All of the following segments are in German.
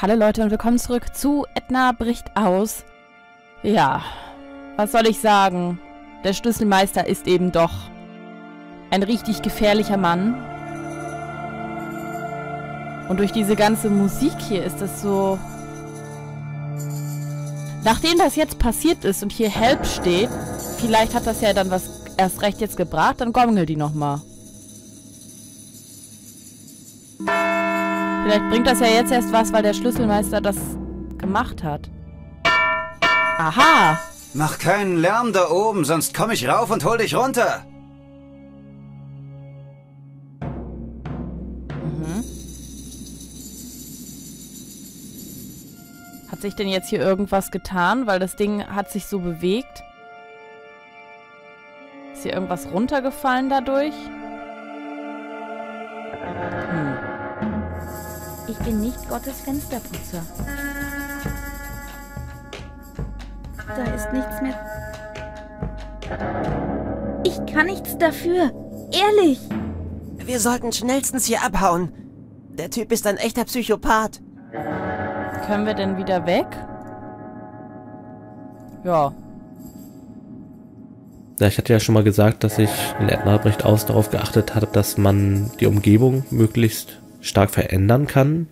Hallo Leute und willkommen zurück zu Edna bricht aus. Ja, was soll ich sagen? Der Schlüsselmeister ist eben doch ein richtig gefährlicher Mann. Und durch diese ganze Musik hier ist das so... Nachdem das jetzt passiert ist und hier Help steht, vielleicht hat das ja dann was erst recht jetzt gebracht, dann gongel die nochmal. Vielleicht bringt das ja jetzt erst was, weil der Schlüsselmeister das gemacht hat. Aha! Mach keinen Lärm da oben, sonst komm ich rauf und hol dich runter. Mhm. Hat sich denn jetzt hier irgendwas getan? Weil das Ding hat sich so bewegt. Ist hier irgendwas runtergefallen dadurch? Ich bin nicht Gottes Fensterputzer. Da ist nichts mehr. Ich kann nichts dafür. Ehrlich. Wir sollten schnellstens hier abhauen. Der Typ ist ein echter Psychopath. Können wir denn wieder weg? Ja. Ja, ich hatte ja schon mal gesagt, dass ich in Edna bricht aus darauf geachtet habe, dass man die Umgebung möglichst stark verändern kann.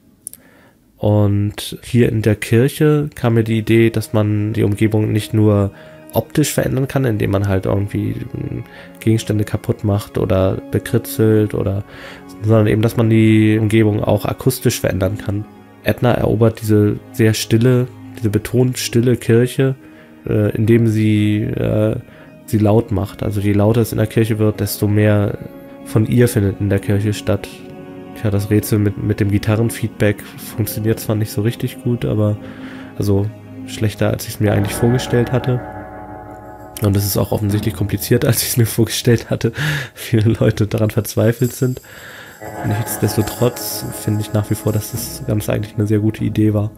Und hier in der Kirche kam mir die Idee, dass man die Umgebung nicht nur optisch verändern kann, indem man halt irgendwie Gegenstände kaputt macht oder bekritzelt sondern eben, dass man die Umgebung auch akustisch verändern kann. Edna erobert diese sehr stille, diese betont stille Kirche, indem sie laut macht. Also je lauter es in der Kirche wird, desto mehr von ihr findet in der Kirche statt. Ja, das Rätsel mit dem Gitarrenfeedback funktioniert zwar nicht so richtig gut, aber also schlechter, als ich es mir eigentlich vorgestellt hatte. Und es ist auch offensichtlich komplizierter, als ich es mir vorgestellt hatte. Viele Leute daran verzweifelt sind. Nichtsdestotrotz finde ich nach wie vor, dass das Ganze eigentlich eine sehr gute Idee war.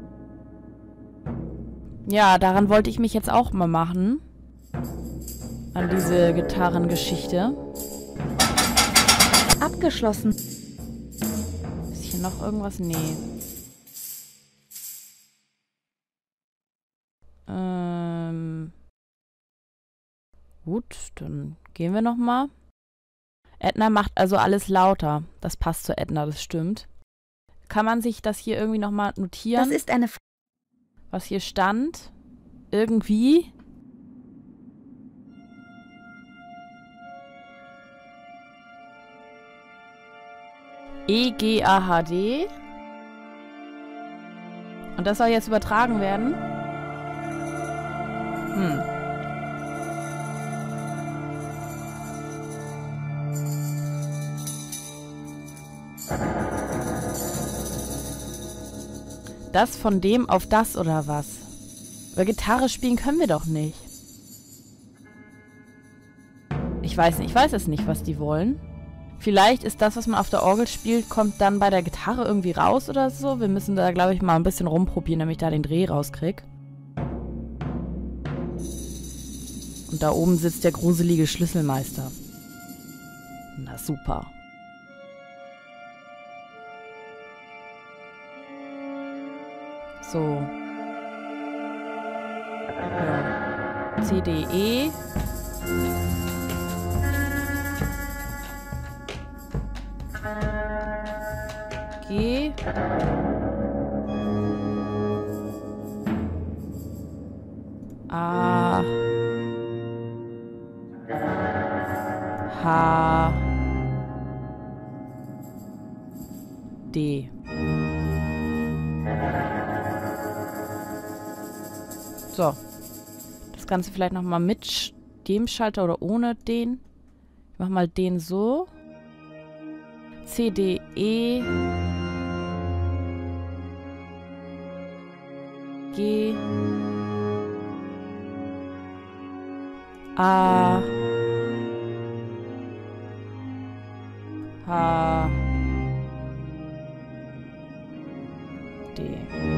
Ja, daran wollte ich mich jetzt auch mal machen. An diese Gitarrengeschichte. Abgeschlossen. Ist hier noch irgendwas? Nee. Gut, dann gehen wir nochmal. Edna macht also alles lauter. Das passt zu Edna, das stimmt. Kann man sich das hier irgendwie nochmal notieren? Das ist eine... Was hier stand? Irgendwie? EGAHD. Und das soll jetzt übertragen werden? Das von dem auf das oder was? Weil Gitarre spielen können wir doch nicht. Ich weiß es nicht, was die wollen. Vielleicht ist das, was man auf der Orgel spielt, kommt dann bei der Gitarre irgendwie raus oder so. Wir müssen da, glaube ich, mal ein bisschen rumprobieren, damit ich da den Dreh rauskriege. Und da oben sitzt der gruselige Schlüsselmeister. Na super. So. Ja. C, D, E. G. A. H. D. So. Das Ganze vielleicht nochmal mit dem Schalter oder ohne den. Ich mach mal den so. C, D, E. G. A. H. D.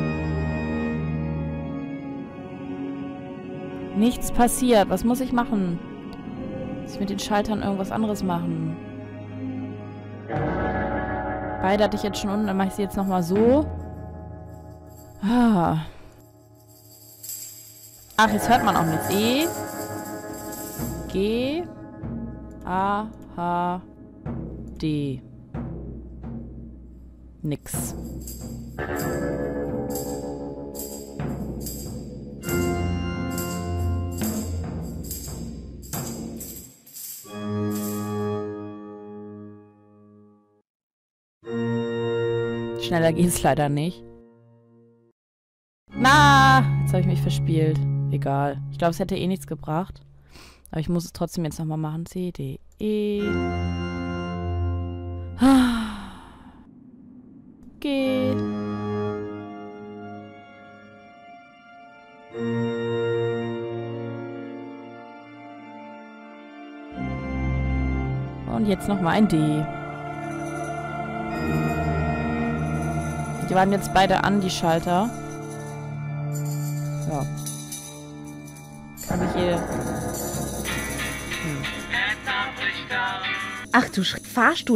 Nichts passiert. Was muss ich machen? Muss ich mit den Schaltern irgendwas anderes machen? Beide hatte ich jetzt schon unten, dann mache ich sie jetzt nochmal so. Ah. Ach, jetzt hört man auch nichts. E. G. A. H. D. Nix. Schneller geht's leider nicht. Na, jetzt habe ich mich verspielt. Egal. Ich glaube, es hätte eh nichts gebracht. Aber ich muss es trotzdem jetzt nochmal machen. C, D, E. G. Und jetzt nochmal ein D. Die waren jetzt beide an, die Schalter. Ja. Kann ich hier... Ach du Fahrstuhl.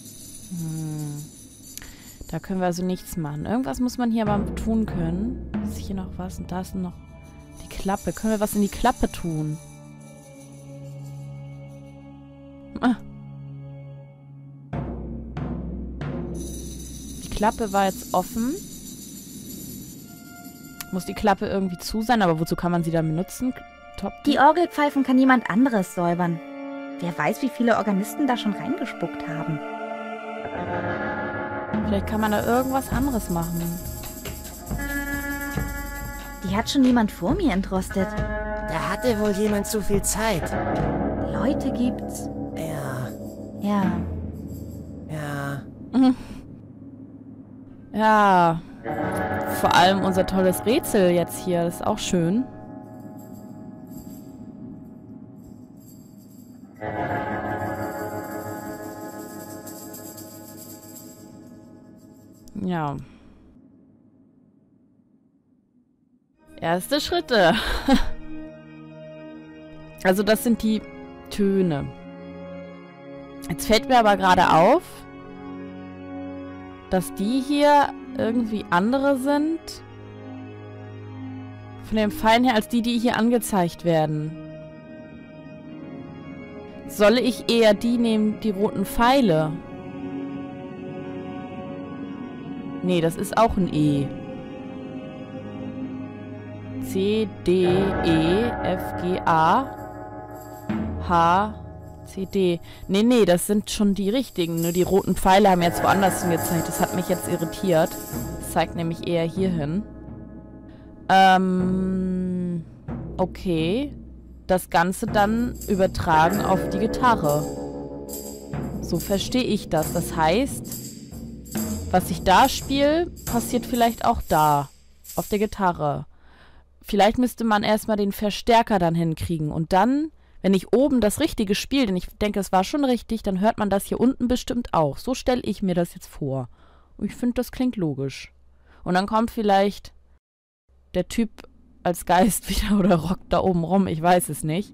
Da können wir also nichts machen. Irgendwas muss man hier aber tun können. Ist hier noch was? Und da ist noch die Klappe. Können wir was in die Klappe tun? Ah. Die Klappe war jetzt offen. Muss die Klappe irgendwie zu sein, aber wozu kann man sie dann benutzen? Top. Die Orgelpfeifen kann jemand anderes säubern. Wer weiß, wie viele Organisten da schon reingespuckt haben. Vielleicht kann man da irgendwas anderes machen. Die hat schon jemand vor mir entrostet. Da hatte wohl jemand zu viel Zeit. Leute gibt's. Ja, Ja. ja. Ja. Vor allem unser tolles Rätsel jetzt hier. Das ist auch schön. Ja. Erste Schritte. Also das sind die Töne. Jetzt fällt mir aber gerade auf, dass die hier irgendwie andere sind von den Pfeilen her, als die hier angezeigt werden. Soll ich eher die nehmen, die roten Pfeile? Nee, das ist auch ein E. C, D, E, F, G, A, H, C, D. Nee, das sind schon die richtigen. Nur die roten Pfeile haben jetzt woanders hingezeigt. Das hat mich jetzt irritiert. Das zeigt nämlich eher hier hin. Okay. Das Ganze dann übertragen auf die Gitarre. So verstehe ich das. Das heißt, was ich da spiele, passiert vielleicht auch da. Auf der Gitarre. Vielleicht müsste man erstmal den Verstärker dann hinkriegen. Und dann, wenn ich oben das Richtige spiele, denn ich denke, es war schon richtig, dann hört man das hier unten bestimmt auch. So stelle ich mir das jetzt vor. Und ich finde, das klingt logisch. Und dann kommt vielleicht der Typ als Geist wieder oder rockt da oben rum. Ich weiß es nicht.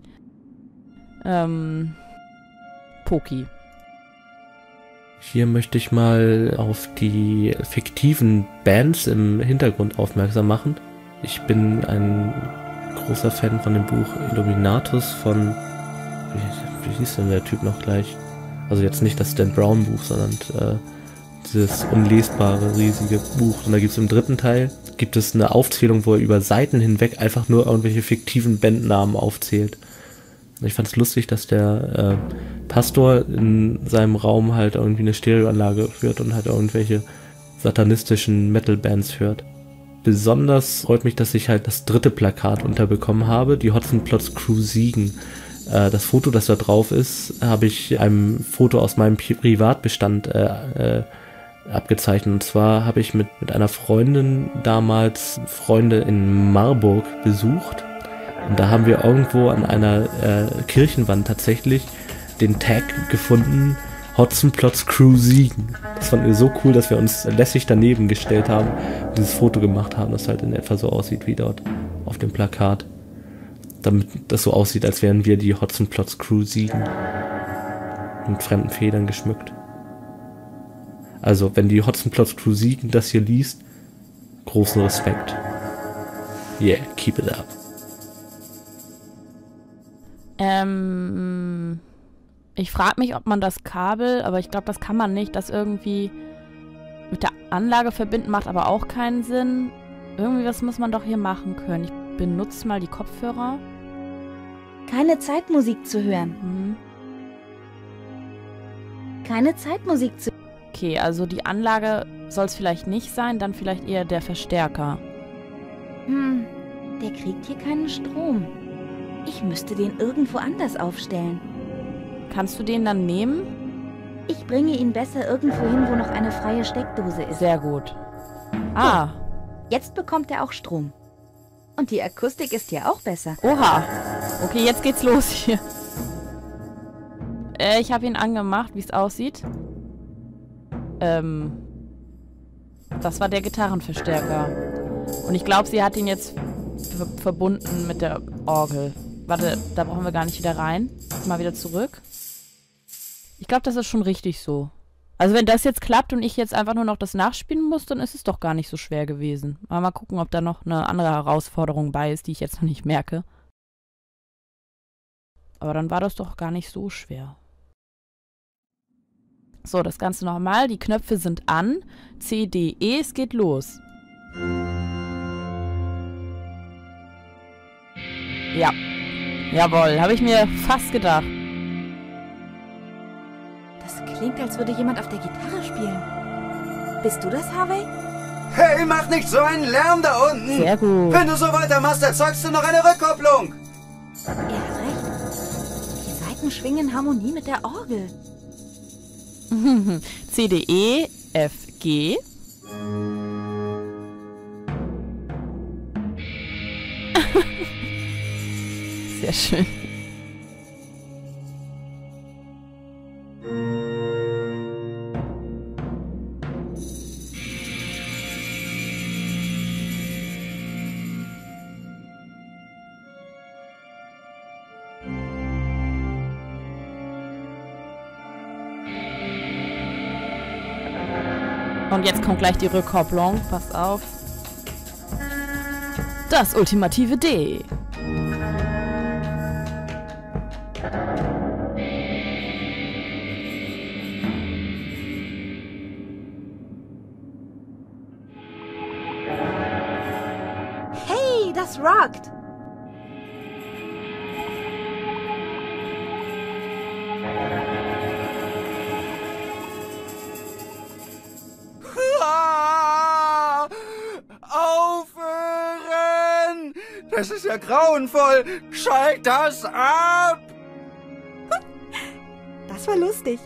Poki. Hier möchte ich mal auf die fiktiven Bands im Hintergrund aufmerksam machen. Ich bin ein großer Fan von dem Buch Illuminatus von... Wie hieß denn der Typ noch gleich? Also jetzt nicht das Dan Brown Buch, sondern dieses unlesbare, riesige Buch. Und da gibt es im dritten Teil eine Aufzählung, wo er über Seiten hinweg einfach nur irgendwelche fiktiven Bandnamen aufzählt. Ich fand es lustig, dass der Pastor in seinem Raum halt irgendwie eine Stereoanlage führt und halt irgendwelche satanistischen Metal-Bands hört. Besonders freut mich, dass ich halt das dritte Plakat unterbekommen habe, die Hotzenplotz Crew Siegen. Das Foto, das da drauf ist, habe ich einem Foto aus meinem Privatbestand abgezeichnet. Und zwar habe ich mit einer Freundin damals Freunde in Marburg besucht. Und da haben wir irgendwo an einer Kirchenwand tatsächlich den Tag gefunden, Hotzenplotz Crew Siegen. Das fanden wir so cool, dass wir uns lässig daneben gestellt haben und dieses Foto gemacht haben, das halt in etwa so aussieht wie dort auf dem Plakat. Damit das so aussieht, als wären wir die Hotzenplotz Crew Siegen. Mit fremden Federn geschmückt. Also, wenn die Hotzenplotz Crew Siegen das hier liest, großen Respekt. Yeah, keep it up. Ich frage mich, ob man das Kabel, aber ich glaube, das kann man nicht, das irgendwie mit der Anlage verbinden, macht aber auch keinen Sinn. Irgendwie was muss man doch hier machen können. Ich benutze mal die Kopfhörer. Keine Zeitmusik zu hören. Mhm. Keine Zeitmusik zu... Okay, also die Anlage soll es vielleicht nicht sein, dann vielleicht eher der Verstärker. Der kriegt hier keinen Strom. Ich müsste den irgendwo anders aufstellen. Kannst du den dann nehmen? Ich bringe ihn besser irgendwo hin, wo noch eine freie Steckdose ist. Sehr gut. Ah, Jetzt bekommt er auch Strom. Und die Akustik ist ja auch besser. oha. Okay, jetzt geht's los hier. Ich habe ihn angemacht, wie es aussieht. Das war der Gitarrenverstärker. Und ich glaube, sie hat ihn jetzt verbunden mit der Orgel. Warte, da brauchen wir gar nicht wieder rein. Mal wieder zurück. Ich glaube, das ist schon richtig so. Also wenn das jetzt klappt und ich jetzt einfach nur noch das nachspielen muss, dann ist es doch gar nicht so schwer gewesen. Aber mal gucken, ob da noch eine andere Herausforderung bei ist, die ich jetzt noch nicht merke. Aber dann war das doch gar nicht so schwer. So, das Ganze nochmal. Die Knöpfe sind an. C, D, E, es geht los. Ja. Jawohl, habe ich mir fast gedacht. Das klingt, als würde jemand auf der Gitarre spielen. Bist du das, Harvey? Hey, mach nicht so einen Lärm da unten! Sehr gut. Wenn du so weitermachst, erzeugst du noch eine Rückkopplung! Er hat recht. Die Saiten schwingen in Harmonie mit der Orgel. C, D, E, F, G. Sehr schön. Und jetzt kommt gleich die Rückkopplung. Pass auf. Das ultimative D. Hey, das rockt! Ah, aufhören! Das ist ja grauenvoll! Schalt das ab! Das war lustig.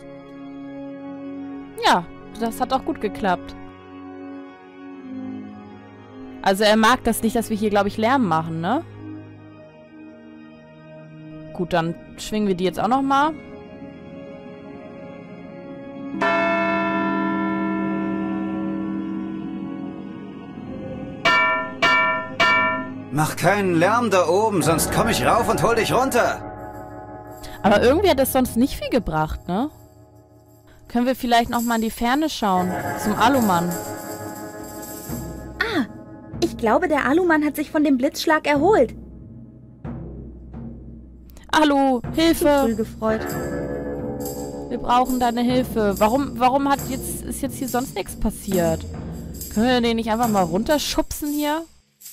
Ja, das hat auch gut geklappt. Also er mag das nicht, dass wir hier, glaube ich, Lärm machen, ne? Gut, dann schwingen wir die jetzt auch noch mal. Mach keinen Lärm da oben, sonst komm ich rauf und hol dich runter! Aber irgendwie hat das sonst nicht viel gebracht, ne? Können wir vielleicht noch mal in die Ferne schauen? Zum Alumann. Ich glaube, der Alumann hat sich von dem Blitzschlag erholt. Alu, Voll Hilfe! gefreut. Wir brauchen deine Hilfe. Warum ist jetzt hier sonst nichts passiert? Können wir den nicht einfach mal runterschubsen hier?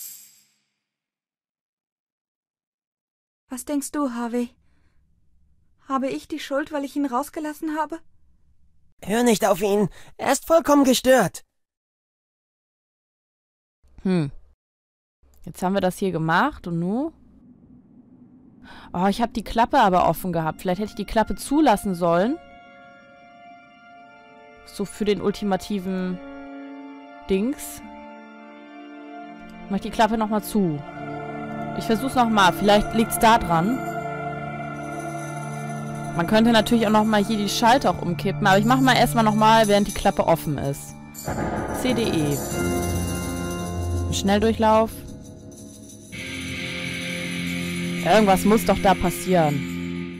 Was denkst du, Harvey? Habe ich die Schuld, weil ich ihn rausgelassen habe? Hör nicht auf ihn. Er ist vollkommen gestört. Jetzt haben wir das hier gemacht und nu? Oh, ich habe die Klappe aber offen gehabt. Vielleicht hätte ich die Klappe zulassen sollen. So für den ultimativen Dings. Mach ich die Klappe nochmal zu. Ich versuch's nochmal. Vielleicht liegt's da dran. Man könnte natürlich auch nochmal hier die Schalter auch umkippen. Aber ich mache mal erstmal nochmal, während die Klappe offen ist. CDE. Schnelldurchlauf. Irgendwas muss doch da passieren.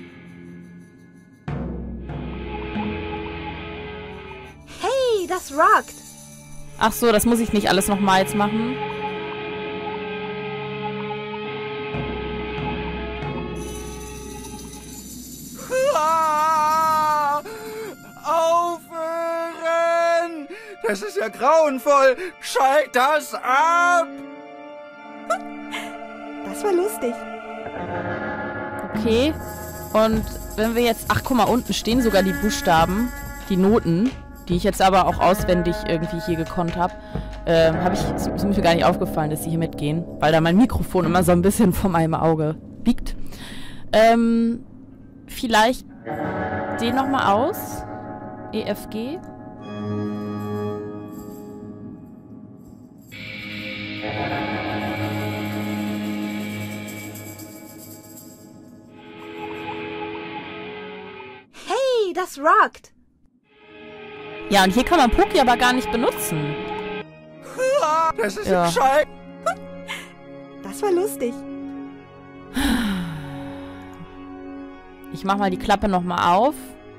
Hey, das rockt! Ach so, das muss ich nicht alles nochmal jetzt machen. Ah! Aufhören! Das ist ja grauenvoll! Schalt das ab! Das war lustig. Okay. Und wenn wir jetzt... Ach, guck mal, unten stehen sogar die Buchstaben, die Noten, die ich jetzt aber auch auswendig irgendwie hier gekonnt habe. Ist mir gar nicht aufgefallen, dass sie hier mitgehen, weil da mein Mikrofon immer so ein bisschen vor meinem Auge liegt. Vielleicht den nochmal aus. EFG. Hey, das rockt. Ja, und hier kann man Poki aber gar nicht benutzen. Das ist Ja. Scheiße! Das war lustig. Ich mach mal die Klappe nochmal auf.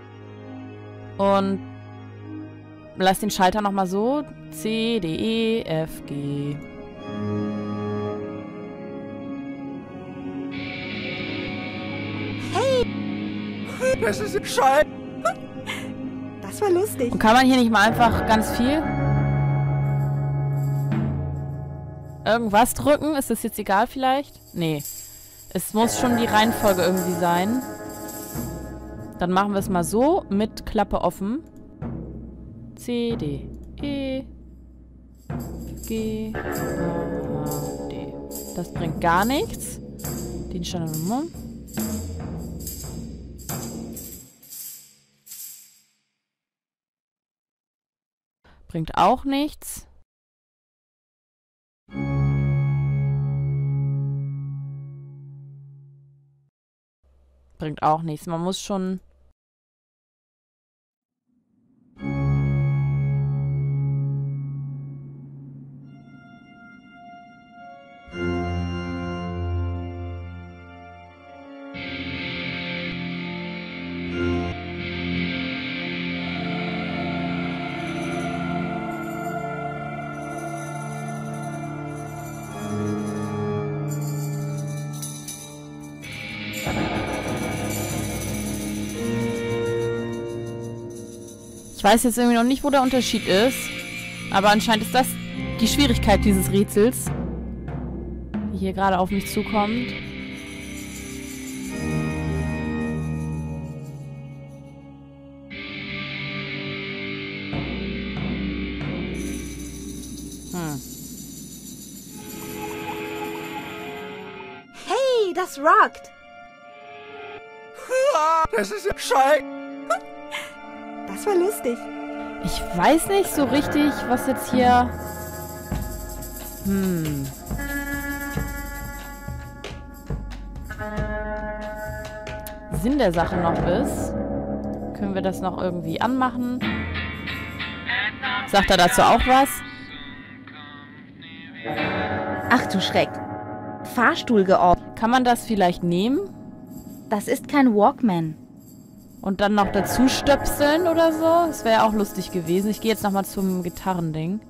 Und lass den Schalter nochmal so. C, D, E, F, G. Das ist Scheiße! Das war lustig. Und kann man hier nicht mal einfach ganz viel irgendwas drücken? Ist das jetzt egal vielleicht? Nee. Es muss schon die Reihenfolge irgendwie sein. Dann machen wir es mal so mit Klappe offen. C, D, E, G, A, D. Das bringt gar nichts. Den Standardnummer. Bringt auch nichts. Bringt auch nichts. Man muss schon... Ich weiß jetzt irgendwie noch nicht, wo der Unterschied ist. Aber anscheinend ist das die Schwierigkeit dieses Rätsels, die hier gerade auf mich zukommt. Hey, das rockt. Das ist Scheiße! Das war lustig. Ich weiß nicht so richtig, was jetzt hier... Sinn der Sache noch ist. Können wir das noch irgendwie anmachen? Sagt er dazu auch was? Ach du Schreck. Fahrstuhl geordnet. Kann man das vielleicht nehmen? Das ist kein Walkman. Und dann noch dazu stöpseln oder so? Das wäre ja auch lustig gewesen. Ich gehe jetzt nochmal zum Gitarrending.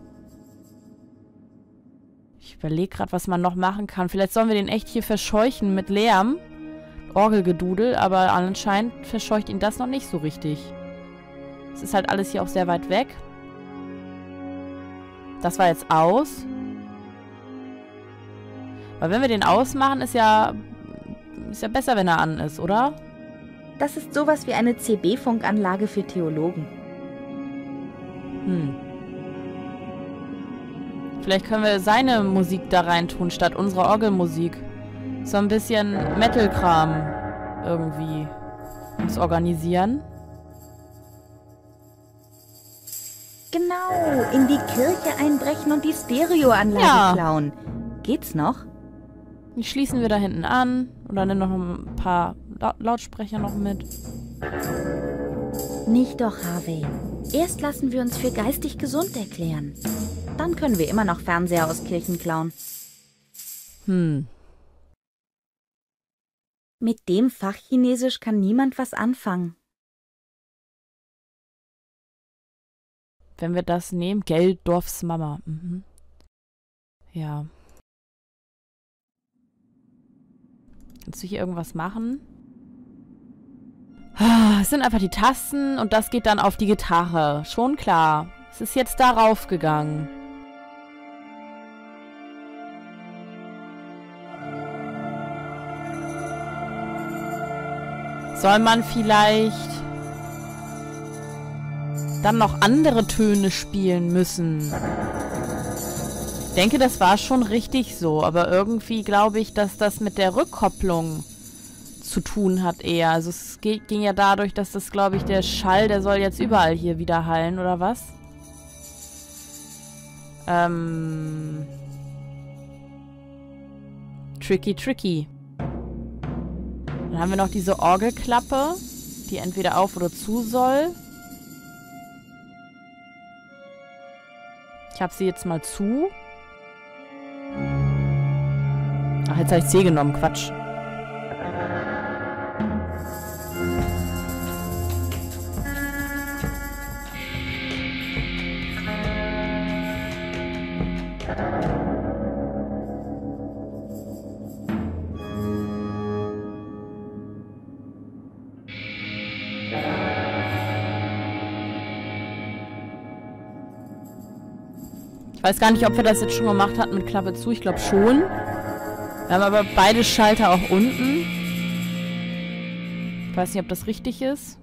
Ich überlege gerade, was man noch machen kann. Vielleicht sollen wir den echt hier verscheuchen mit Lärm. Orgelgedudel, aber anscheinend verscheucht ihn das noch nicht so richtig. Es ist halt alles hier auch sehr weit weg. Das war jetzt aus. Weil wenn wir den ausmachen, ist ja besser, wenn er an ist, oder? Das ist sowas wie eine CB-Funkanlage für Theologen. Vielleicht können wir seine Musik da rein tun, statt unserer Orgelmusik. So ein bisschen Metal-Kram irgendwie uns organisieren. Genau, in die Kirche einbrechen und die Stereoanlage klauen. Geht's noch? Die schließen wir da hinten an. Oder nimm noch ein paar Lautsprecher noch mit. Nicht doch, Harvey. Erst lassen wir uns für geistig gesund erklären. Dann können wir immer noch Fernseher aus Kirchen klauen. Mit dem Fachchinesisch kann niemand was anfangen. Wenn wir das nehmen, Geldorfs Mama. Mhm. Ja. Kannst du hier irgendwas machen? Es sind einfach die Tasten und das geht dann auf die Gitarre. Schon klar. Es ist jetzt darauf gegangen. Soll man vielleicht dann noch andere Töne spielen müssen? Ich denke, das war schon richtig so, aber irgendwie glaube ich, dass das mit der Rückkopplung zu tun hat eher. Also es ging ja dadurch, dass das, glaube ich, der Schall, der soll jetzt überall hier wieder hallen, oder was? Tricky. Dann haben wir noch diese Orgelklappe, die entweder auf oder zu soll. Ich habe sie jetzt mal zu. Ach, jetzt habe ich C genommen. Quatsch. Ich weiß gar nicht, ob wir das jetzt schon gemacht hatten mit Klappe zu. Ich glaube schon. Wir haben aber beide Schalter auch unten. Ich weiß nicht, ob das richtig ist.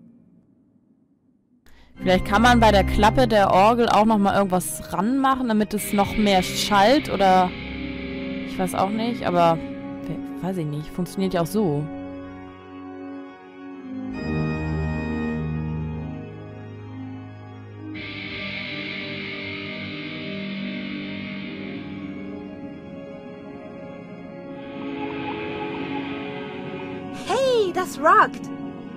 Vielleicht kann man bei der Klappe der Orgel auch nochmal irgendwas ranmachen, damit es noch mehr schallt oder... Ich weiß auch nicht, aber... Weiß ich nicht. Funktioniert ja auch so. Hey, das rockt!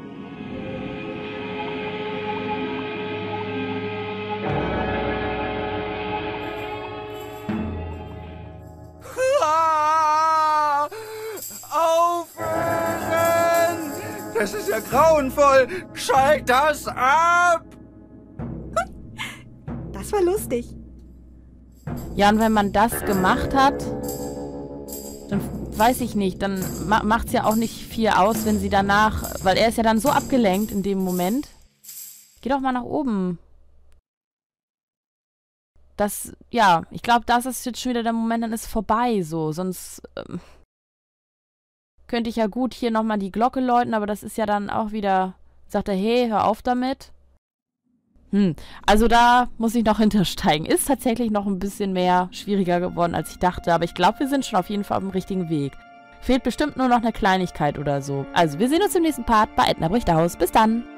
Aufhören! Das ist ja grauenvoll! Schalt das ab! Das war lustig. Ja, und wenn man das gemacht hat, dann weiß ich nicht, dann macht es ja auch nicht viel aus, wenn sie danach, weil er ist ja dann so abgelenkt in dem Moment. Geh doch mal nach oben. Das, ja, ich glaube, das ist jetzt schon wieder der Moment, dann ist vorbei so, sonst könnte ich ja gut hier nochmal die Glocke läuten, aber das ist ja dann auch wieder, sagt er, hey, hör auf damit. Also da muss ich noch hintersteigen. Ist tatsächlich noch ein bisschen mehr schwieriger geworden, als ich dachte. Aber ich glaube, wir sind schon auf jeden Fall auf dem richtigen Weg. Fehlt bestimmt nur noch eine Kleinigkeit oder so. Also, wir sehen uns im nächsten Part bei Edna bricht aus. Bis dann!